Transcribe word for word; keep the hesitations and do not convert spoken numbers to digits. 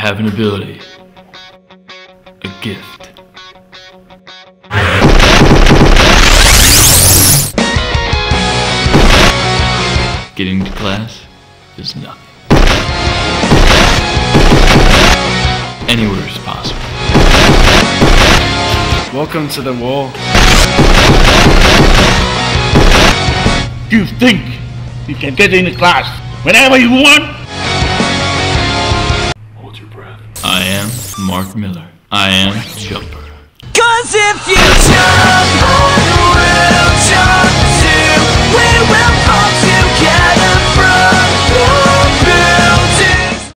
have an ability. A gift. Getting to class is nothing. Anywhere is possible. Welcome to the wall. You think you can get into class whenever you want? Hold your breath. I am Mark Miller. I am Jumper. 'Cause if you jump